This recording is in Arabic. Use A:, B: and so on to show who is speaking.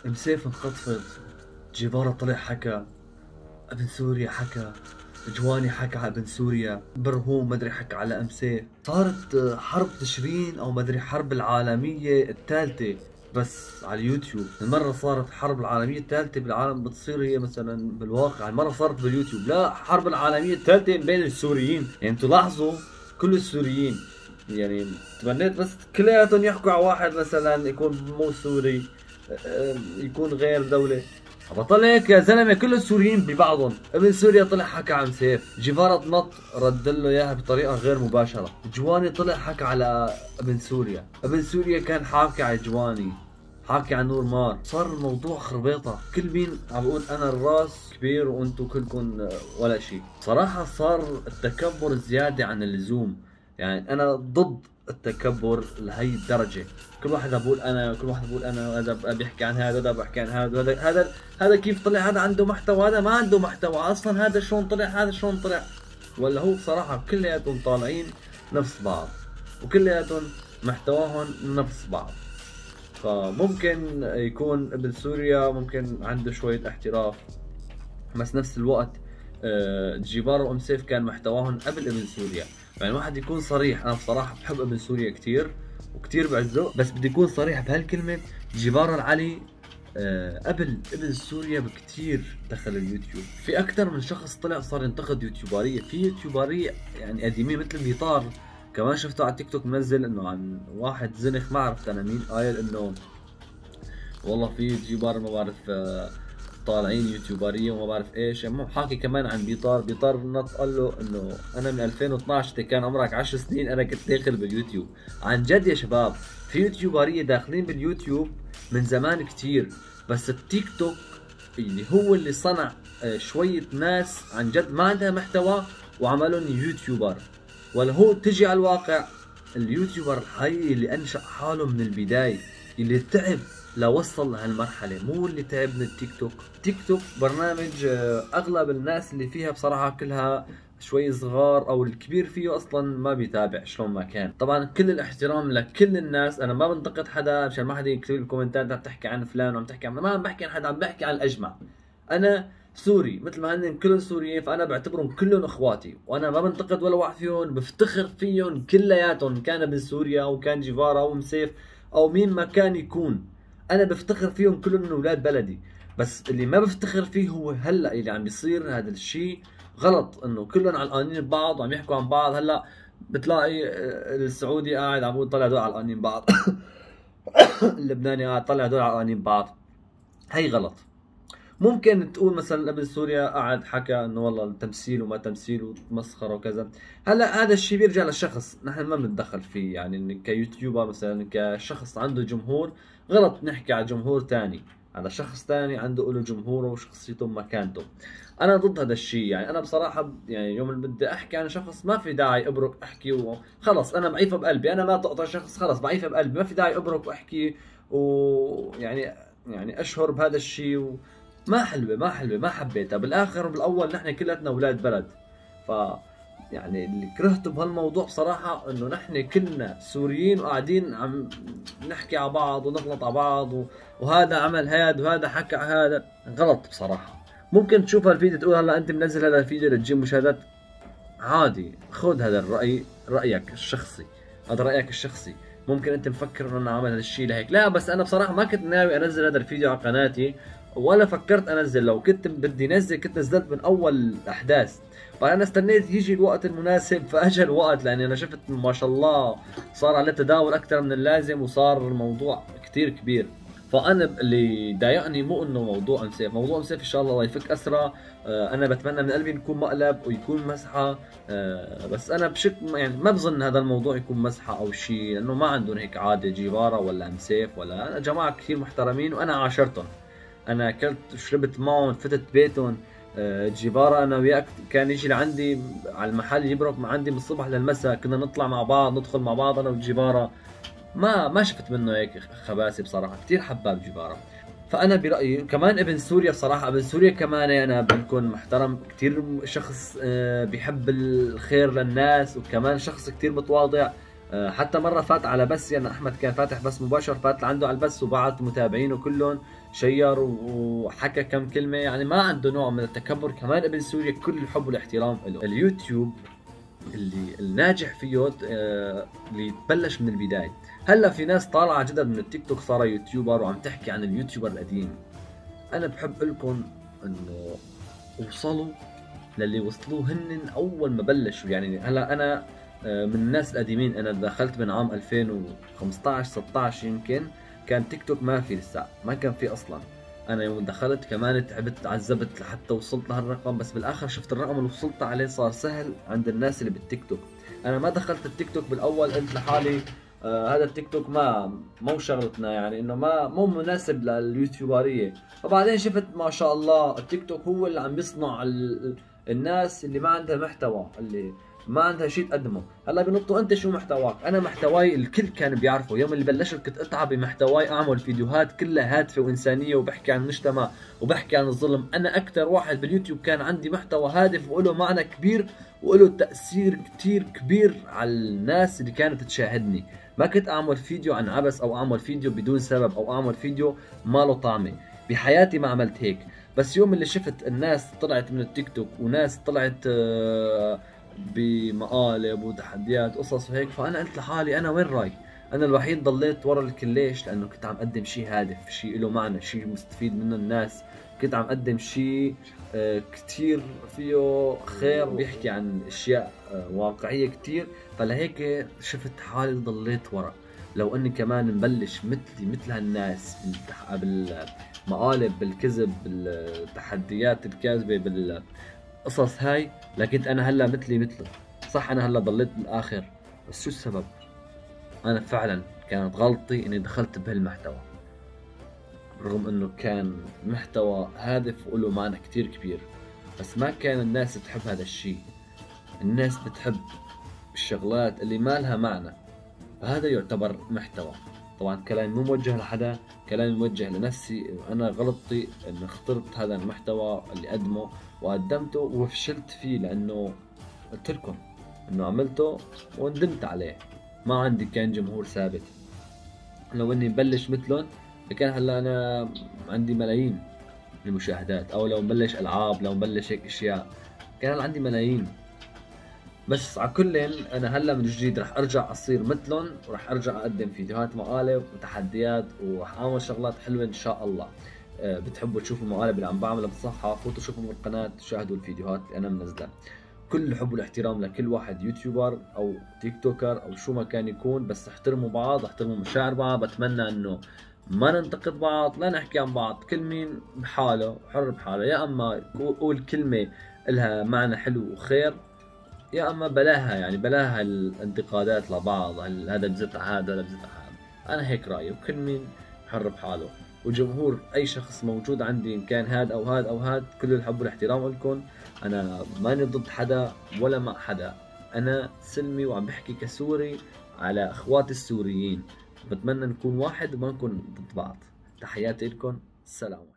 A: مسيف انخطفت، جيفارا طلع حكى، ابن سوريا حكى، جواني حكى على ابن سوريا، برهوم مدري حكى على ام سيف. صارت حرب تشرين او مدري حرب العالمية الثالثة بس على اليوتيوب. المرة صارت حرب العالمية الثالثة بالعالم بتصير هي مثلا بالواقع، المرة صارت باليوتيوب. لا، حرب العالمية الثالثة بين السوريين. يعني انتوا لاحظوا كل السوريين، يعني تمنيت بس كلياتهم يحكوا على واحد مثلا يكون مو سوري، يكون غير دولة. بطل هيك يا زلمه، كل السوريين ببعضهم. ابن سوريا طلع حكى عن سيف، جيفارا نط رد له اياها بطريقه غير مباشره، جواني طلع حكى على ابن سوريا، ابن سوريا كان حاكي على جواني، حاكي عن نور مار. صار الموضوع خربيطه، كل مين عم بقول انا الراس كبير وانتم كلكم ولا شيء. صراحه صار التكبر زياده عن اللزوم. يعني انا ضد التكبر لهي الدرجه. كل واحد بقول انا، كل واحد بقول انا، هذا بيحكي عن هذا، هذا بيحكي عن هذا، هذا كيف طلع، هذا عنده محتوى، هذا ما عنده محتوى اصلا، هذا شلون طلع، هذا شلون طلع. ولا هو بصراحه كلياتهم طالعين نفس بعض، وكلياتهم محتواهم نفس بعض. فممكن يكون ابن سوريا ممكن عنده شويه احتراف، بس نفس الوقت جيبار وام سيف كان محتواهم قبل ابن سوريا. يعني الواحد يكون صريح، انا بصراحه بحب ابن سوريا كثير وكثير بعزه، بس بدي يكون صريح بهالكلمه. جيبار العلي قبل ابن سوريا بكثير دخل اليوتيوب. في اكثر من شخص طلع صار ينتقد يوتيوباريه، في يوتيوباريه يعني قديمين مثل بيطار. كمان شفته على تيك توك منزل انه عن واحد زنخ ما عرفت انا مين، قايل انه والله في يوتيوبر ما بعرف طالعين يوتيوبريه وما بعرف ايش. المهم حاكي كمان عن بيطار نط قال له انه انا من 2012 انت كان عمرك 10 سنين انا كنت داخل باليوتيوب. عن جد يا شباب، في يوتيوبريه داخلين باليوتيوب من زمان كتير، بس التيك توك اللي هو اللي صنع شويه ناس عن جد ما عندها محتوى وعملهم يوتيوبر. ولا هو تجي على الواقع، اليوتيوبر الحقيقي اللي انشأ حاله من البدايه، اللي تعب لوصل لهالمرحلة، مو اللي تعب من التيك توك. تيك توك برنامج اغلب الناس اللي فيها بصراحة كلها شوي صغار، او الكبير فيه اصلا ما بيتابع شلون ما كان. طبعا كل الاحترام لكل الناس، انا ما بنتقد حدا مشان ما حدا يكتب لي بالكومنتات عم تحكي عن فلان وعم تحكي عن، ما عم بحكي عن حدا، عم بحكي عن الاجمع. انا سوري مثل ما هن كلهم سوريين، فانا بعتبرهم كلهم اخواتي، وانا ما بنتقد ولا واحد فيهم، بفتخر فيهم كلياتهم، كان من سوريا او كان جيفارا او مسيف او مين ما كان يكون. انا بفتخر فيهم كلهم من اولاد بلدي. بس اللي ما بفتخر فيه هو هلا اللي عم بيصير، هذا الشيء غلط، انه كلهم علقانين ببعض وعم يحكوا عن بعض. هلا بتلاقي السعودي قاعد عم يقول طلع دول علقانين بعض اللبناني قاعد طلع دول علقانين بعض. هي غلط. ممكن تقول مثلا ابن سوريا قعد حكى انه والله التمثيل وما تمثيل ومسخره وكذا. هلا هذا الشيء بيرجع للشخص، نحن ما بنتدخل فيه. يعني كيوتيوبر مثلا كشخص عنده جمهور، غلط نحكي على جمهور ثاني. هذا شخص ثاني عنده له جمهوره وشخصيته ومكانته. انا ضد هذا الشيء. يعني انا بصراحه يعني يوم اللي بدي احكي عن شخص ما في داعي ابرك احكي وخلص. انا ضعيفه بقلبي، انا ما تقطع شخص، خلص ضعيفه بقلبي، ما في داعي ابرك واحكي ويعني اشهر بهذا الشيء ما حلوه ما حبيتها. بالاخر وبالاول نحن كلنا اولاد بلد. ف يعني اللي كرهته بهالموضوع بصراحه انه نحن كلنا سوريين وقاعدين عم نحكي على بعض ونغلط على بعض وهذا عمل هذا وهذا حكى على هذا. غلط بصراحه. ممكن تشوف هالفيديو تقول هلا انت منزل هذا الفيديو لتجيب مشاهدات، عادي، خذ هذا الراي، رايك الشخصي، هذا رايك الشخصي. ممكن انت مفكر انه انا عامل هذا الشيء لهيك، لا بس انا بصراحه ما كنت ناوي انزل هذا الفيديو على قناتي، ولا فكرت انزل. لو كنت بدي انزل كنت نزلت من اول الاحداث. فانا استنيت يجي الوقت المناسب، فاجى الوقت لاني انا شفت ما شاء الله صار عليه تداول اكثر من اللازم، وصار الموضوع كثير كبير. فانا اللي ضايقني مو انه موضوع ام سيف، موضوع ام سيف ان شاء الله يفك اسرع. انا بتمنى من قلبي يكون مقلب ويكون مسحه. بس انا بشك يعني ما بظن هذا الموضوع يكون مسحه او شيء، لانه ما عندهم هيك عاده جيفارا ولا ام سيف. ولا انا جماعه كثير محترمين وانا عاشرتهم، انا اكلت وشربت معهم، فتت بيتهم. جيفارا انا وياك كان يجي لعندي على المحل يبرك مع عندي من الصبح للمساء، كنا نطلع مع بعض ندخل مع بعض انا وجيفارا. ما شفت منه هيك خباثه بصراحه، كثير حباب جيفارا. فانا برايي كمان ابن سوريا بصراحه، ابن سوريا كمان انا بكون محترم كثير، شخص بيحب الخير للناس، وكمان شخص كثير متواضع. حتى مرة فات على بس، يعني أحمد كان فاتح بس مباشر، فات لعنده على البث وبعت متابعينه كلهم، شير وحكى كم كلمة، يعني ما عنده نوع من التكبر. كمان ابن سوريا كل الحب والاحترام له. اليوتيوب اللي الناجح فيه اللي بلش من البداية. هلا في ناس طالعة جدد من التيك توك صار يوتيوبر وعم تحكي عن اليوتيوبر القديم. أنا بحب لكم إنه وصلوا للي وصلوه هن أول ما بلشوا. يعني هلا أنا من الناس القديمين، انا دخلت من عام 2015 16 يمكن، كان تيك توك ما في لسه، ما كان في اصلا. انا يوم دخلت كمان تعبت عذبت لحتى وصلت لهالرقم، بس بالاخر شفت الرقم اللي وصلت عليه صار سهل عند الناس اللي بالتيك توك. انا ما دخلت التيك توك بالاول، قلت لحالي هذا التيك توك مو شغلتنا، يعني انه مو مناسب لليوتيوبريه. فبعدين شفت ما شاء الله التيك توك هو اللي عم يصنع الناس اللي ما عندها محتوى، اللي ما عندها شيء تقدمه. هلا بنطوا انت شو محتواك؟ انا محتواي الكل كان بيعرفه. يوم اللي بلشت كنت اتعب بمحتواي، اعمل فيديوهات كلها هادفه وانسانيه وبحكي عن المجتمع وبحكي عن الظلم. انا اكثر واحد باليوتيوب كان عندي محتوى هادف وله معنى كبير وله تاثير كثير كبير على الناس اللي كانت تشاهدني. ما كنت اعمل فيديو عن عبث او اعمل فيديو بدون سبب او اعمل فيديو ما له طعمه. بحياتي ما عملت هيك. بس يوم اللي شفت الناس طلعت من التيك توك وناس طلعت بمقالب وتحديات قصص وهيك، فانا قلت لحالي انا وين راي؟ انا الوحيد ضليت ورا الكل. ليش؟ لانه كنت عم اقدم شيء هادف، شيء له معنى، شيء مستفيد منه الناس. كنت عم اقدم شيء كتير فيه خير، بيحكي عن اشياء واقعيه كتير. فلهيك شفت حالي ضليت ورا. لو اني كمان مبلش مثل هالناس بالمقالب، بالكذب، بالتحديات الكاذبه، بالقصص هاي، لكن انا هلا مثله. صح انا هلا ضليت بالاخر، بس شو السبب؟ انا فعلا كانت غلطتي اني دخلت بهالمحتوى، رغم انه كان محتوى هادف وله معنى كتير كبير، بس ما كان الناس تحب هذا الشيء. الناس بتحب الشغلات اللي ما لها معنى، فهذا يعتبر محتوى. طبعا كلامي مو موجه لحدا، كلامي موجه لنفسي. انا غلطتي اني اخترت هذا المحتوى اللي اقدمه وقدمته وفشلت فيه، لانه قلت لكم انه عملته وندمت عليه. ما عندي كان جمهور ثابت. لو اني مبلش مثلهم كان هلا انا عندي ملايين المشاهدات، او لو مبلش العاب، لو مبلش هيك اشياء كان هلا عندي ملايين. بس على كل انا هلا من جديد رح ارجع اصير مثلهم، ورح ارجع اقدم فيديوهات مقالب وتحديات، ورح اعمل شغلات حلوه ان شاء الله. بتحبوا تشوفوا المقالب اللي عم بعملها بالصحة، فوتوا شوفوا بالقناة، شاهدوا الفيديوهات اللي انا منزلها. كل الحب والاحترام لكل واحد يوتيوبر او تيك توكر او شو ما كان يكون، بس احترموا بعض، احترموا مشاعر بعض. بتمنى انه ما ننتقد بعض، لا نحكي عن بعض، كل مين بحاله حر بحاله. يا اما قول كلمة لها معنى حلو وخير، يا اما بلاها، يعني بلاها الانتقادات لبعض، هذا بزتع هذا، هذا بزتع هذا. انا هيك رايي، وكل مين حر بحاله. وجمهور اي شخص موجود عندي، ان كان هاد او هاد او هاد، كل الحب والاحترام لكم. انا ماني ضد حدا ولا مع حدا، انا سلمي وعم بحكي كسوري على اخواتي السوريين. بتمنى نكون واحد وما نكون ضد بعض. تحياتي لكم، السلام.